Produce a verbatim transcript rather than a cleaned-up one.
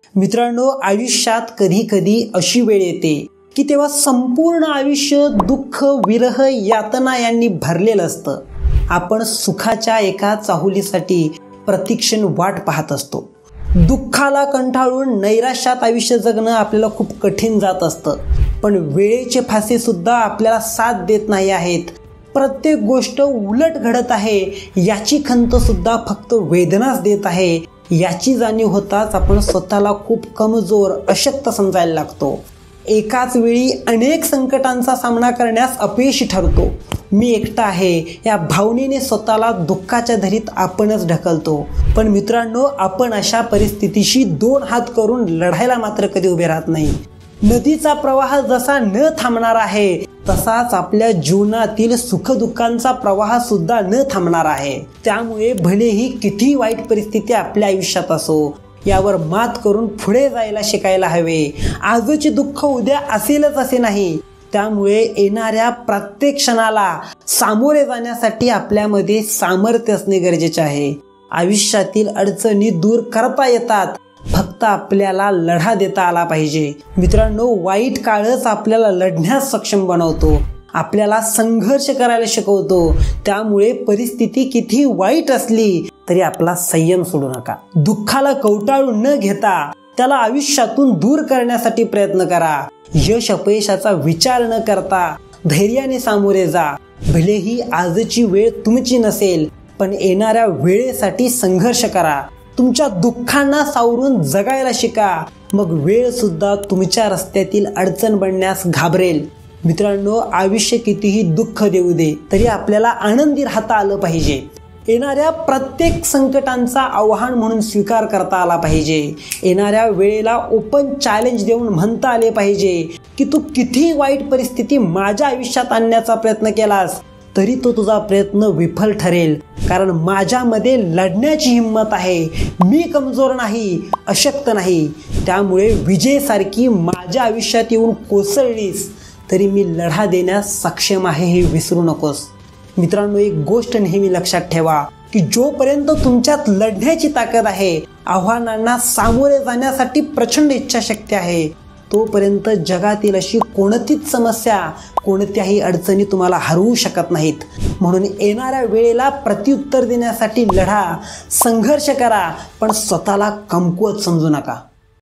मित्रांनो, आयुष्यात कधी कधी अशी वेळ येते की तेव्हा संपूर्ण आयुष्य दुःख, विरह, यातना यांनी भरलेलं असतं. आपण सुखाच्या एका चाहुलीसाठी प्रतिक्षण वाट पाहत असतो. दुःखाला कंटाळून नैराश्यात आयुष्य जगणं आपल्याला खूप कठीण जात असतं. पण वेळेचे फासे सुद्धा आपल्याला साथ देत नाही आहेत. प्रत्येक गोष्ट उलट घडत आहे याची खंत सुद्धा फक्त वेदनाच देत आहे. याची जाणीव होताच आपण स्वतःला खूप कमजोर, अशक्त समजायला लागतो. एकाच वेळी अनेक संकटांचा सामना करण्यास अपयशी ठरतो. मी एकटा आहे या भावनेने स्वतःला दुःखाच्या धरीत आपणच ढकलतो. पण मित्रांनो, आपण अशा परिस्थितीशी दोन हात करून लढायला मात्र कधी उभे राहत नाही. नदीचा प्रवाह जसा न थांबणार आहे तसाच आपल्या जीवनातील सुखदुःखांचा प्रवाह सुद्धा न थांबणार आहे. त्यामुळे भलेही किती वाईट परिस्थिती आपल्या आयुष्यात असो, यावर मात करून पुढे जायला शिकायला हवे. आजचे दुःख उद्या असेलच असे नाही. त्यामुळे येणाऱ्या प्रत्येक क्षणाला सामोरे जाण्यासाठी आपल्यामध्ये सामर्थ्य असणे गरजेचे आहे. आयुष्यातील अडचणी दूर करता येतात, फक्त आपल्याला लढा देता आला पाहिजे. मित्रांनो, वाईट काळच आपल्याला लढण्यास सक्षम बनवतो, आपल्याला संघर्ष करायला शिकवतो. त्यामुळे परिस्थिती किती वाईट असली तरी आपला संयम सोडू नका. दुःखाला कवटाळून न घेता त्याला आयुष्यातून दूर करण्यासाठी प्रयत्न करा. यश अपयशाचा विचार न करता धैर्याने सामोरे जा. भलेही आजची वेळ तुमची नसेल, पण येणाऱ्या वेळेसाठी संघर्ष करा. तुमच्या दुःखांना सावरून जगायला शिका. मग वेळ सुद्धा तुमच्या रस्त्यातील अडचण बनण्यास घाबरेल. मित्रांनो, आयुष्य कितीही दुःख देऊ दे तरी आपल्याला आनंदी राहता आलं पाहिजे. येणाऱ्या प्रत्येक संकटांचा आव्हान म्हणून स्वीकार करता आला पाहिजे. येणाऱ्या वेळेला ओपन चॅलेंज देऊन म्हणता आले पाहिजे की तू किती वाईट परिस्थिती माझ्या आयुष्यात आणण्याचा प्रयत्न केलास तरी तो तुझा प्रयत्न विफल ठरेल. कारण माझ्यामध्ये लढण्याची हिंमत आहे. मी कमजोर नाही, अशक्त नाही. त्यामुळे विजयसारखी माझ्या आयुष्यात येऊन कोसळलीस तरी मी लढा देण्यास सक्षम आहे हे विसरू नकोस. मित्रांनो, एक गोष्ट नेहमी लक्षात ठेवा की जोपर्यंत तुमच्यात लढण्याची ताकद आहे, आव्हानांना सामोरे जाण्यासाठी प्रचंड इच्छाशक्ती आहे, तोपर्यंत जगातील अशी कोणतीच समस्या, कोणत्याही अडचणी तुम्हाला हरवू शकत नाहीत. म्हणून येणाऱ्या वेळेला प्रत्युत्तर देण्यासाठी लढा, संघर्ष करा, पण स्वतःला कमकुवत समजू नका.